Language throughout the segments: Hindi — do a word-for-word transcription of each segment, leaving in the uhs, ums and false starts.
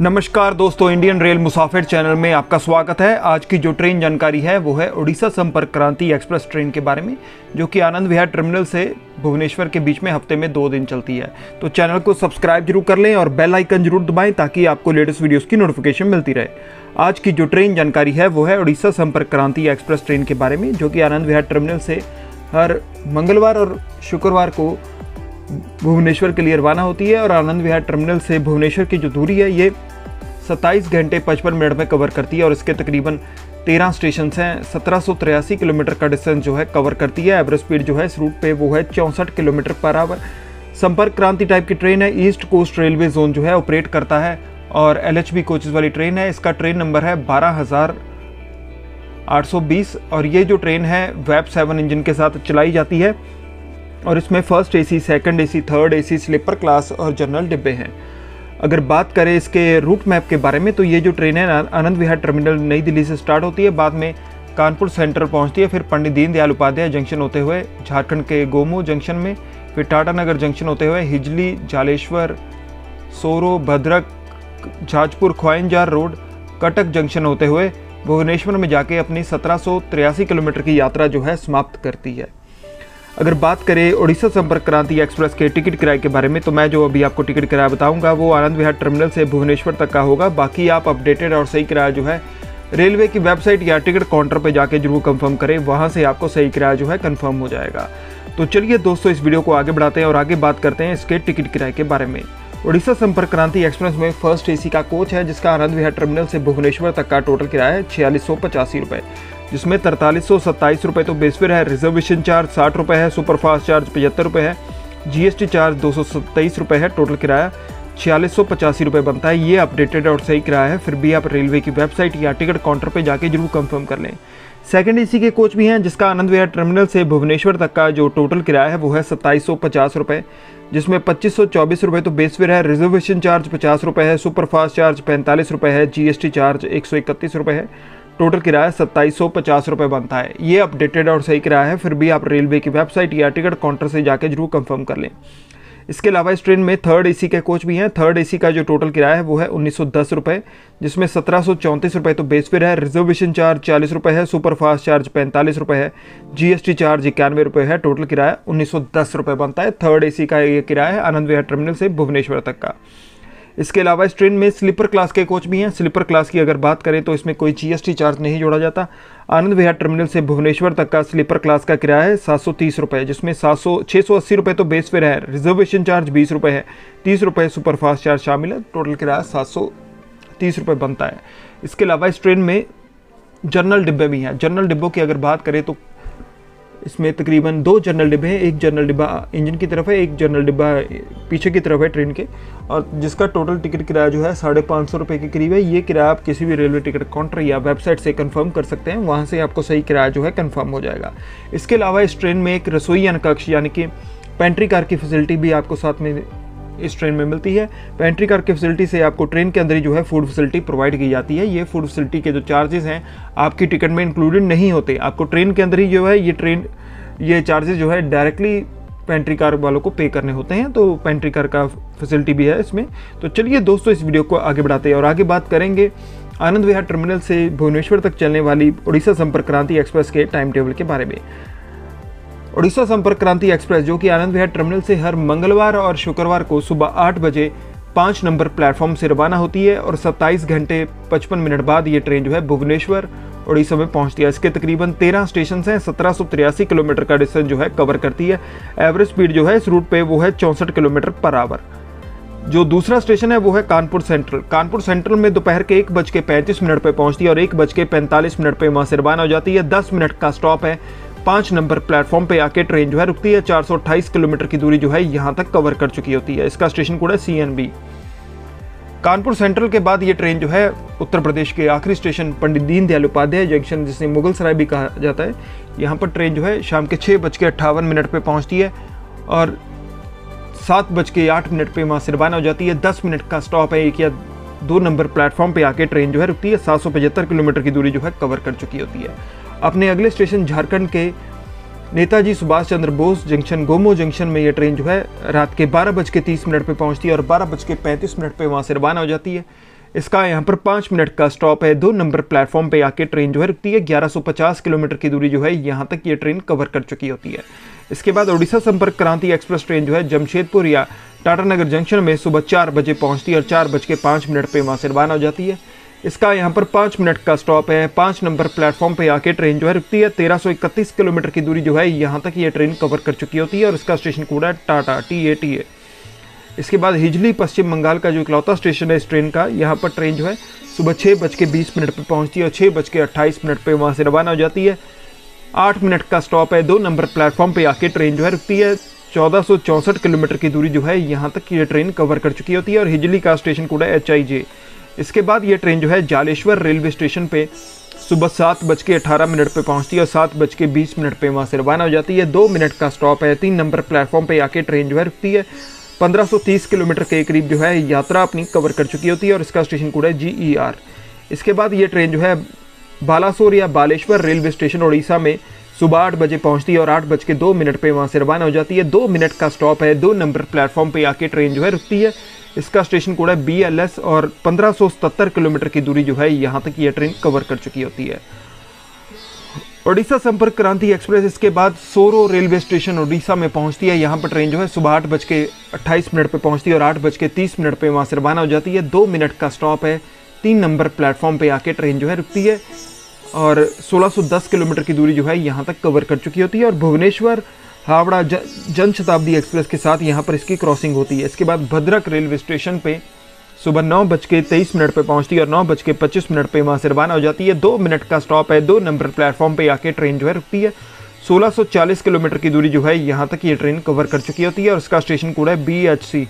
नमस्कार दोस्तों, इंडियन रेल मुसाफिर चैनल में आपका स्वागत है। आज की जो ट्रेन जानकारी है वो है उड़ीसा संपर्क क्रांति एक्सप्रेस ट्रेन के बारे में, जो कि आनंद विहार टर्मिनल से भुवनेश्वर के बीच में हफ्ते में दो दिन चलती है। तो चैनल को सब्सक्राइब जरूर कर लें और बेल आइकन जरूर दबाएं ताकि आपको लेटेस्ट वीडियोस की नोटिफिकेशन मिलती रहे। आज की जो ट्रेन जानकारी है वो है उड़ीसा संपर्क क्रांति एक्सप्रेस ट्रेन के बारे में, जो कि आनंद विहार टर्मिनल से हर मंगलवार और शुक्रवार को भुवनेश्वर के लिए रवाना होती है। और आनंद विहार टर्मिनल से भुवनेश्वर की जो दूरी है ये सत्ताईस घंटे पचपन मिनट में कवर करती है और इसके तकरीबन तेरह स्टेशन हैं। सत्रह सौ तिरासी किलोमीटर का डिस्टेंस जो है कवर करती है। एवरेज स्पीड जो है इस रूट पे वो है चौंसठ किलोमीटर पर आवर। संपर्क क्रांति टाइप की ट्रेन है। ईस्ट कोस्ट रेलवे जोन जो है ऑपरेट करता है और एल एच बी कोचेज वाली ट्रेन है। इसका ट्रेन नंबर है बारह हज़ार आठ सौ बीस और ये जो ट्रेन है वेब सेवन इंजन के साथ चलाई जाती है और इसमें first AC, second AC, third AC, sleeper class और जनरल डिब्बे हैं। अगर बात करें इसके रूट मैप के बारे में तो ये जो ट्रेन है आनंद विहार टर्मिनल नई दिल्ली से स्टार्ट होती है, बाद में कानपुर सेंट्रल पहुंचती है, फिर पंडित दीनदयाल उपाध्याय जंक्शन होते हुए झारखंड के गोमो जंक्शन में, फिर टाटानगर जंक्शन होते हुए हिजली, जालेश्वर, सोरो, भद्रक, जाजपुर, ख्वाइंजार रोड, कटक जंक्शन होते हुए भुवनेश्वर में जाके अपनी सत्रह सौ तिरासी किलोमीटर की यात्रा जो है समाप्त करती है। अगर बात करें उड़ीसा संपर्क क्रांति एक्सप्रेस के टिकट किराए के बारे में तो मैं जो अभी आपको टिकट किराया बताऊंगा वो आनंद विहार टर्मिनल से भुवनेश्वर तक का होगा। बाकी आप अपडेटेड और सही किराया जो है रेलवे की वेबसाइट या टिकट काउंटर पर जाके जरूर कंफर्म करें, वहां से आपको सही किराया जो है कंफर्म हो जाएगा। तो चलिए दोस्तों, इस वीडियो को आगे बढ़ाते हैं और आगे बात करते हैं इसके टिकट किराए के बारे में। उड़ीसा संपर्क क्रांति एक्सप्रेस में फर्स्ट एसी का कोच है जिसका आनंद विहार टर्मिनल से भुवनेश्वर तक का टोटल किराया है छियालीस सौ पचासी रुपये, जिसमें तरतालीस सौ सत्ताईस रुपये तो बेस फेयर है, रिजर्वेशन चार्ज साठ रुपये है, सुपरफास्ट चार्ज पचहत्तर रुपये है, जीएसटी चार्ज दो सौ सत्ताईस रुपये है। टोटल किराया छियालीस सौ पचासी रुपये बनता है। ये अपडेटेड और सही किराया है, फिर भी आप रेलवे की वेबसाइट या टिकट काउंटर पर जाके जरूर कंफर्म कर लें। सेकंड एसी के कोच भी हैं जिसका आनंद विहार टर्मिनल से भुवनेश्वर तक का जो टोटल किराया है वो है सत्ताईस सौ पचास रुपये, जिसमें पच्चीस सौ चौबीस रुपये तो बेस फेयर है, रिजर्वेशन चार्ज पचास रुपये है, सुपरफास्ट चार्ज पैंतालीस रुपये है, जीएसटी चार्ज एक सौ इकतीस रुपये है। टोटल किराया सत्ताईस सौ पचास रुपये बनता है। ये अपडेटेड और सही किराया है, फिर भी आप रेलवे की वेबसाइट या टिकट काउंटर से जाके जरूर कंफर्म कर लें। इसके अलावा इस ट्रेन में थर्ड एसी के कोच भी हैं। थर्ड एसी का जो टोटल किराया है वो है उन्नीस सौ दस रुपये, जिसमें सत्रह सौ चौंतीस रुपये तो बेस फेयर है, रिजर्वेशन चार्ज चालीस रुपये है, सुपरफास्ट चार्ज पैंतालीस रुपये है, जीएसटी चार्ज इक्यानवे रुपये है। टोटल किराया उन्नीस सौ दस रुपये बनता है। थर्ड एसी का ये किराया है आनंद विहार टर्मिनल से भुवनेश्वर तक का। इसके अलावा इस ट्रेन में स्लीपर क्लास के कोच भी हैं। स्लीपर क्लास की अगर बात करें तो इसमें कोई जीएसटी चार्ज नहीं जोड़ा जाता। आनंद विहार टर्मिनल से भुवनेश्वर तक का स्लीपर क्लास का किराया है सात सौ तीस रुपये, जिसमें सात सौ छः सौ अस्सी रुपये तो बेस फेयर है, रिजर्वेशन चार्ज बीस रुपये है, तीस रुपये सुपरफास्ट चार्ज शामिल है। टोटल किराया सात सौ तीस रुपये बनता है। इसके अलावा इस ट्रेन में जनरल डिब्बे भी हैं। जनरल डिब्बों की अगर बात करें तो इसमें तकरीबन दो जनरल डिब्बे हैं। एक जनरल डिब्बा इंजन की तरफ है, एक जनरल डिब्बा पीछे की तरफ है ट्रेन के, और जिसका टोटल टिकट किराया जो है साढ़े पाँच सौ रुपये के करीब है। ये किराया आप किसी भी रेलवे टिकट काउंटर या वेबसाइट से कंफर्म कर सकते हैं, वहाँ से आपको सही किराया जो है कंफर्म हो जाएगा। इसके अलावा इस ट्रेन में एक रसोईयान कक्ष यानी कि पेंट्री कार की फैसिलिटी भी आपको साथ में इस ट्रेन में मिलती है। पेंट्री कार की फैसिलिटी से आपको ट्रेन के अंदर ही जो है फूड फैसिलिटी प्रोवाइड की जाती है। ये फूड फैसिलिटी के जो चार्जेस हैं आपकी टिकट में इंक्लूडेड नहीं होते, आपको ट्रेन के अंदर ही जो है ये ट्रेन ये चार्जेस जो है डायरेक्टली पेंट्री कार वालों को पे करने होते हैं। तो पेंट्री कार का फैसिलिटी भी है इसमें। तो चलिए दोस्तों, इस वीडियो को आगे बढ़ाते हैं और आगे बात करेंगे आनंद विहार टर्मिनल से भुवनेश्वर तक चलने वाली उड़ीसा संपर्क क्रांति एक्सप्रेस के टाइम टेबल के बारे में। उड़ीसा संपर्क क्रांति एक्सप्रेस जो कि आनंद विहार टर्मिनल से हर मंगलवार और शुक्रवार को सुबह आठ बजे पाँच नंबर प्लेटफॉर्म से रवाना होती है और सत्ताईस घंटे पचपन मिनट बाद ये ट्रेन जो है भुवनेश्वर उड़ीसा में पहुंचती है। इसके तकरीबन तेरह स्टेशन हैं। सत्रह सौ तिरासी किलोमीटर का डिस्टेंस जो है कवर करती है। एवरेज स्पीड जो है इस रूट पे वो है चौंसठ किलोमीटर पर आवर। जो दूसरा स्टेशन है वो है कानपुर सेंट्रल। कानपुर सेंट्रल में दोपहर के एक बज के पैंतीस मिनट पर पहुंचती है और एक बज के पैंतालीस मिनट पर वहाँ से रवाना हो जाती है। दस मिनट का स्टॉप है। पाँच नंबर प्लेटफॉर्म पे आके ट्रेन जो है रुकती है। चार सौ अट्ठाईस किलोमीटर की दूरी जो है यहाँ तक कवर कर चुकी होती है। इसका स्टेशन कोड है C N B. Kanpur central के बाद ये ट्रेन जो है उत्तर प्रदेश के आखिरी स्टेशन पंडित दीनदयाल उपाध्याय जंक्शन, जिसे मुगल सराय भी कहा जाता है, यहाँ पर ट्रेन जो है शाम के छः बज के अट्ठावन मिनट पर पहुँचती है और सात बज के आठ मिनट पर वहाँ से रवाना हो जाती है। दस मिनट का स्टॉप है। एक या दो नंबर प्लेटफॉर्म पे आके ट्रेन जो है रुकती है। सात सौ पचहत्तर किलोमीटर की दूरी जो है कवर कर चुकी होती है। अपने अगले स्टेशन झारखंड के नेताजी सुभाष चंद्र बोस जंक्शन गोमो जंक्शन में ये ट्रेन जो है रात के बारह बज के तीस मिनट पर पहुँचती है और बारह बज के पैंतीस मिनट पर वहाँ से रवाना हो जाती है। इसका यहाँ पर पाँच मिनट का स्टॉप है। दो नंबर प्लेटफॉर्म पे आके ट्रेन जो है रुकती है। ग्यारह सौ पचास किलोमीटर की दूरी जो है यहाँ तक ये ट्रेन कवर कर चुकी होती है। इसके बाद ओडिशा संपर्क क्रांति एक्सप्रेस ट्रेन जो है जमशेदपुर या टाटानगर जंक्शन में सुबह चार बजे पहुँचती है और चार बज के पाँच मिनट पर वहाँ से रवाना हो जाती है। इसका यहाँ पर पाँच मिनट का स्टॉप है। पाँच नंबर प्लेटफॉर्म पे आके ट्रेन जो है रुकती है। तेरह सौ इकतीस किलोमीटर की दूरी जो है यहाँ तक ये ट्रेन कवर कर चुकी होती है और इसका स्टेशन कोड है Tata T A T A. इसके बाद हिजली पश्चिम बंगाल का जो इकलौता स्टेशन है इस ट्रेन का, यहाँ पर ट्रेन जो है सुबह छः बज के बीस मिनट पर पहुँचती है और छः बज के अट्ठाईस मिनट पर वहाँ से रवाना हो जाती है। आठ मिनट का स्टॉप है। दो नंबर प्लेटफॉर्म पे आके ट्रेन जो है रुकती है। चौदह सौ चौंसठ किलोमीटर की दूरी जो है यहाँ तक ये ट्रेन कवर कर चुकी होती है और हिजली का स्टेशन कोड है एच आई जे। इसके बाद ये ट्रेन जो है जालेश्वर रेलवे स्टेशन पे सुबह सात बज के अठारह मिनट पर पहुँचती है और सात बज के बीस मिनट पर वहाँ से रवाना हो जाती है। दो मिनट का स्टॉप है। तीन नंबर प्लेटफॉर्म पे आके ट्रेन जो है रुकती है। पंद्रह सौ तीस किलोमीटर के करीब जो है यात्रा अपनी कवर कर चुकी होती है और इसका स्टेशन कोड है जी ई आर। इसके बाद ये ट्रेन जो है बालासोर या बालेश्वर रेलवे स्टेशन उड़ीसा में सुबह आठ बजे पहुंचती है और आठ बज के दो मिनट पर वहाँ से रवाना हो जाती है। दो मिनट का स्टॉप है। दो नंबर प्लेटफॉर्म पे आके ट्रेन जो है रुकती है। इसका स्टेशन कोड है बी एल एस और पंद्रह सौ सत्तर किलोमीटर की दूरी जो है यहाँ तक ये ट्रेन कवर कर चुकी होती है। ओडिशा संपर्क क्रांति एक्सप्रेस इसके बाद सोरो रेलवे स्टेशन ओडिशा में पहुंचती है। यहाँ पर ट्रेन जो है सुबह आठ बज के अट्ठाईस मिनट पर पहुँचती है और आठ बज के तीस मिनट पर वहाँ से रवाना हो जाती है। दो मिनट का स्टॉप है। तीन नंबर प्लेटफॉर्म पे आके ट्रेन जो है रुकती है और सोलह सौ दस किलोमीटर की दूरी जो है यहाँ तक कवर कर चुकी होती है और भुवनेश्वर हावड़ा जन शताब्दी एक्सप्रेस के साथ यहाँ पर इसकी क्रॉसिंग होती है। इसके बाद भद्रक रेलवे स्टेशन पे सुबह नौ बज के तेईस मिनट पर पहुँचती है और नौ बज के पच्चीस मिनट पर वहाँ से रवाना हो जाती है। दो मिनट का स्टॉप है। दो नंबर प्लेटफॉर्म पे आके ट्रेन जो है रुकती है। सोलह सौ चालीस किलोमीटर की दूरी जो है यहाँ तक ये ट्रेन कवर कर चुकी होती है और इसका स्टेशन कोड है बी एच सी।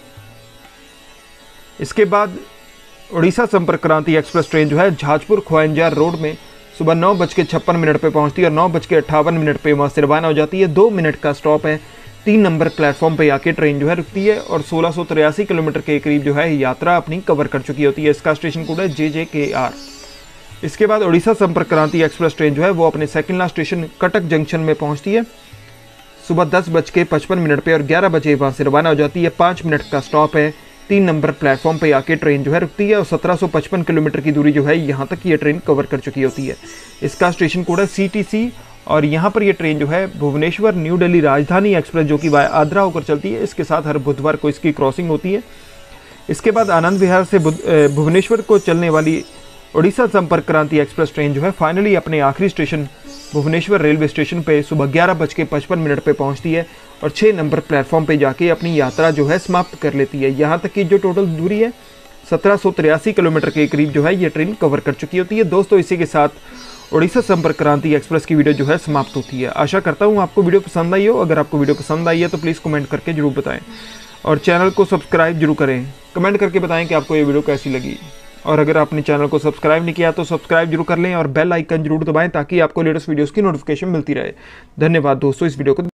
इसके बाद ओडिशा संपर्क क्रांति एक्सप्रेस ट्रेन जो है झाजपुर खोयंजार रोड में सुबह नौ बज के छप्पन मिनट पर पहुँचती है और नौ बज के अट्ठावन मिनट पर वहाँ से रवाना हो जाती है। दो मिनट का स्टॉप है। तीन नंबर प्लेटफॉर्म पे आके ट्रेन जो है रुकती है और सोलह सौ तिरासी किलोमीटर के करीब जो है यात्रा अपनी कवर कर चुकी होती है। इसका स्टेशन कोड है जे जे के आर। इसके बाद ओडिशा संपर्क क्रांति एक्सप्रेस ट्रेन जो है वो अपने second last station Cuttack junction में पहुँचती है सुबह दस बज के पचपन मिनट पर और ग्यारह बजे वहाँ से रवाना हो जाती है। पाँच मिनट का स्टॉप है। तीन नंबर प्लेटफॉर्म पे आके ट्रेन जो है रुकती है और सत्रह सौ पचपन किलोमीटर की दूरी जो है यहाँ तक ये ट्रेन कवर कर चुकी होती है। इसका स्टेशन कोड है सी टी सी और यहाँ पर ये ट्रेन जो है भुवनेश्वर न्यू दिल्ली राजधानी एक्सप्रेस जो कि वाया आद्रा होकर चलती है, इसके साथ हर बुधवार को इसकी क्रॉसिंग होती है। इसके बाद आनंद विहार से भुवनेश्वर को चलने वाली ओडिशा संपर्क क्रांति एक्सप्रेस ट्रेन जो है फाइनली अपने आखिरी स्टेशन भुवनेश्वर रेलवे स्टेशन पे सुबह ग्यारह बज के पचपन मिनट पर पहुँचती है और छः नंबर प्लेटफॉर्म पे जाके अपनी यात्रा जो है समाप्त कर लेती है। यहाँ तक की जो टोटल दूरी है सत्रह सौ तिरासी किलोमीटर के करीब जो है ये ट्रेन कवर कर चुकी होती है। दोस्तों, इसी के साथ ओडिशा संपर्क क्रांति एक्सप्रेस की वीडियो जो है समाप्त होती है। आशा करता हूँ आपको वीडियो पसंद आई हो। अगर आपको वीडियो पसंद आई है तो प्लीज़ कमेंट करके जरूर बताएं और चैनल को सब्सक्राइब जरूर करें। कमेंट करके बताएं कि आपको ये वीडियो कैसी लगी और अगर आपने चैनल को सब्सक्राइब नहीं किया तो सब्सक्राइब जरूर कर लें और बेल आइकन जरूर दबाएं ताकि आपको लेटेस्ट वीडियोज़ की नोटिफिकेशन मिलती रहे। धन्यवाद दोस्तों इस वीडियो को